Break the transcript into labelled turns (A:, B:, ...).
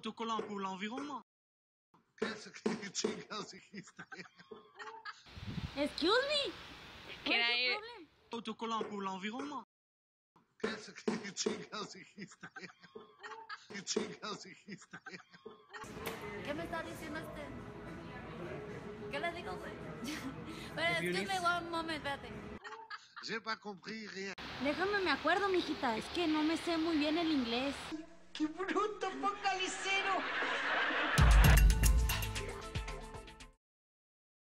A: Autocollant pour l'environnement.
B: ¿Qué chingados dijiste?
C: Excuse me.
D: Can
C: What's
D: I-
C: your problem?
A: Autocollant pour l'environnement.
B: ¿Qué chingados dijiste? ¿Qué chingados dijiste?
C: ¿Qué me está diciendo usted? ¿Qué le digo, güey? Pero excuse me one moment, espérate.
B: J'ai pas compris rien.
C: Déjame me acuerdo, mijita. Es que no me sé muy bien el inglés.
E: ¡Qué bruto, focalicero!